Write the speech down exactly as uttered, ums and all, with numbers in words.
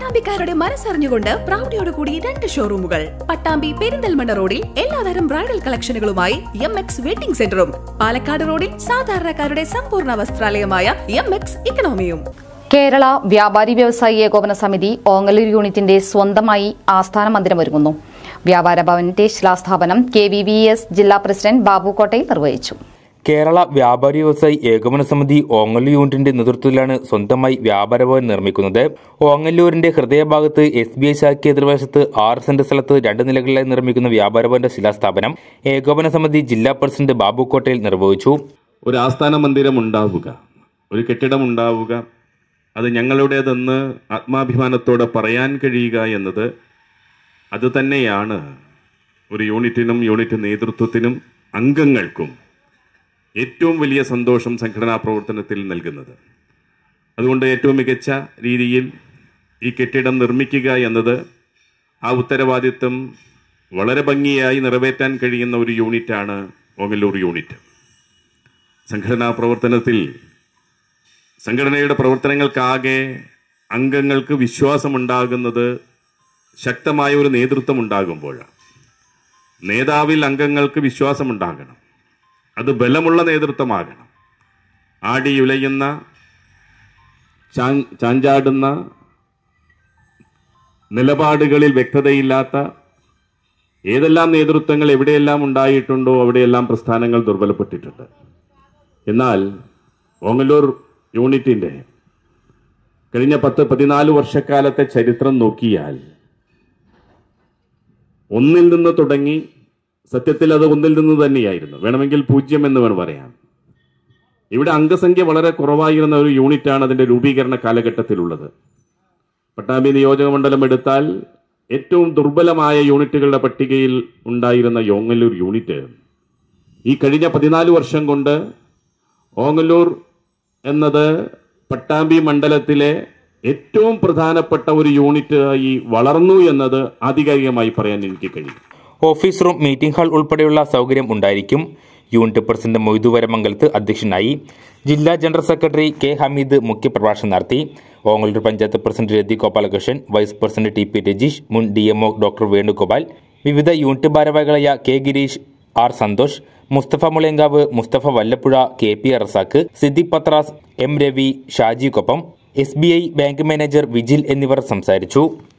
പട്ടാമ്പിക്കാരുടെ മനസ്സറിഞ്ഞുകൊണ്ട് പ്രൗഢിയോടുകൂടി രണ്ട് ഷോറൂമുകൾ പട്ടാമ്പി പെരിന്തൽമണ്ണ റോഡിൽ എല്ലാതരം ബ്രൈഡൽ കളക്ഷനുകളുമായി എം എക്സ് വെഡിംഗ് സെന്ററും പാലക്കാട് റോഡിൽ സാധാരണക്കാരുടെ സമ്പൂർണ്ണ വസ്ത്രാലയമായ എം എക്സ് ഇക്കണോമിയും. കേരള വ്യാപാരി വ്യവസായി ഏകോപന സമിതി ഓങ്ങല്ലൂർ യൂണിറ്റിന്റെ സ്വന്തമായി ആസ്ഥാന മന്ദിരമൊരുങ്ങുന്നു. വ്യാപാര ഭവന്റെ ശിലാസ്ഥാപനം കെ വി വി എസ് ജില്ലാ പ്രസിഡന്റ് ബാബു കോട്ടയിൽ നിർവഹിച്ചു. കേരള വ്യാപാരി വ്യവസായി ഏകോപന സമിതി ഓങ്ങല്ലൂർ യൂണിറ്റിന്റെ നേതൃത്വത്തിലാണ് സ്വന്തമായി വ്യാപാര ഭവൻ നിർമ്മിക്കുന്നത്. ഓങ്ങല്ലൂരിന്റെ ഹൃദയഭാഗത്ത് എസ് ബി ഐ ശാഖ എതിർവശത്ത് ആറ് സെന്റ് സ്ഥലത്ത് രണ്ട് നിലകളിലായി നിർമ്മിക്കുന്ന വ്യാപാര ഭവന്റെ ശിലാസ്ഥാപനം ഏകോപന സമിതി ജില്ലാ പ്രസിഡന്റ് ബാബു കോട്ടയിൽ നിർവഹിച്ചു. ഒരു ആസ്ഥാന മന്ദിരം ഉണ്ടാവുക, ഒരു കെട്ടിടം ഉണ്ടാവുക, അത് ഞങ്ങളുടേതെന്ന് ആത്മാഭിമാനത്തോടെ പറയാൻ കഴിയുക എന്നത് അത് തന്നെയാണ് ഒരു യൂണിറ്റിനും യൂണിറ്റ് നേതൃത്വത്തിനും അംഗങ്ങൾക്കും ഏറ്റവും വലിയ സന്തോഷം സംഘടനാ പ്രവർത്തനത്തിൽ നൽകുന്നത്. അതുകൊണ്ട് ഏറ്റവും മികച്ച രീതിയിൽ ഈ കെട്ടിടം നിർമ്മിക്കുക എന്നത് ആ ഉത്തരവാദിത്വം വളരെ ഭംഗിയായി നിറവേറ്റാൻ കഴിയുന്ന ഒരു യൂണിറ്റാണ് ഓങ്ങല്ലൂർ യൂണിറ്റ്. സംഘടനാ പ്രവർത്തനത്തിൽ സംഘടനയുടെ പ്രവർത്തനങ്ങൾക്കാകെ അംഗങ്ങൾക്ക് വിശ്വാസമുണ്ടാകുന്നത് ശക്തമായ ഒരു നേതൃത്വം ഉണ്ടാകുമ്പോഴാണ്. നേതാവിൽ അംഗങ്ങൾക്ക് വിശ്വാസമുണ്ടാകണം, അത് ബലമുള്ള നേതൃത്വമാകണം. ആടിയുലയുന്ന ചാഞ്ചാടുന്ന നിലപാടുകളിൽ വ്യക്തതയില്ലാത്ത ഏതെല്ലാം നേതൃത്വങ്ങൾ എവിടെയെല്ലാം ഉണ്ടായിട്ടുണ്ടോ അവിടെയെല്ലാം പ്രസ്ഥാനങ്ങൾ ദുർബലപ്പെട്ടിട്ടുണ്ട്. എന്നാൽ ഓങ്ങല്ലൂർ യൂണിറ്റിൻ്റെ കഴിഞ്ഞ പത്ത് പതിനാല് വർഷക്കാലത്തെ ചരിത്രം നോക്കിയാൽ ഒന്നിൽ നിന്ന് തുടങ്ങി, സത്യത്തിൽ അത് ഒന്നിൽ നിന്ന് തന്നെയായിരുന്നു, വേണമെങ്കിൽ പൂജ്യം എന്ന് വേണം പറയാം. ഇവിടെ അംഗസംഖ്യ വളരെ കുറവായിരുന്ന ഒരു യൂണിറ്റാണ് അതിൻ്റെ രൂപീകരണ കാലഘട്ടത്തിലുള്ളത്. പട്ടാമ്പി നിയോജക മണ്ഡലം എടുത്താൽ ഏറ്റവും ദുർബലമായ യൂണിറ്റുകളുടെ പട്ടികയിൽ ഉണ്ടായിരുന്ന ഓങ്ങല്ലൂർ യൂണിറ്റ് ഈ കഴിഞ്ഞ പതിനാല് വർഷം കൊണ്ട് ഓങ്ങല്ലൂർ എന്നത് പട്ടാമ്പി മണ്ഡലത്തിലെ ഏറ്റവും പ്രധാനപ്പെട്ട ഒരു യൂണിറ്റ് ആയി വളർന്നു എന്നത് ആധികാരികമായി പറയാൻ എനിക്ക് കഴിയും. ഓഫീസ് റൂം, മീറ്റിംഗ് ഹാൾ ഉൾപ്പെടെയുള്ള സൗകര്യം ഉണ്ടായിരിക്കും. യൂണിറ്റ് പ്രസിഡന്റ് മൊയ്തു വരമംഗലത്ത് അധ്യക്ഷനായി. ജില്ലാ ജനറൽ സെക്രട്ടറി കെ ഹമീദ് മുഖ്യപ്രഭാഷണം നടത്തി. Ongallur panchayat president Rathi Gopalakrishnan, vice president T P Rajeesh, മുൻ ഡി എംഒ ഡോക്ടർ വേണുഗോപാൽ, വിവിധ യൂണിറ്റ് ഭാരവാഹികളായ K Gireesh, R Santhosh, Musthafa Mulayankavu, Musthafa Vallappuzha, K P Razak, Siddique Pathras, M Ravi, Shaji Koppam, S B I bank manager Vijil എന്നിവർ സംസാരിച്ചു.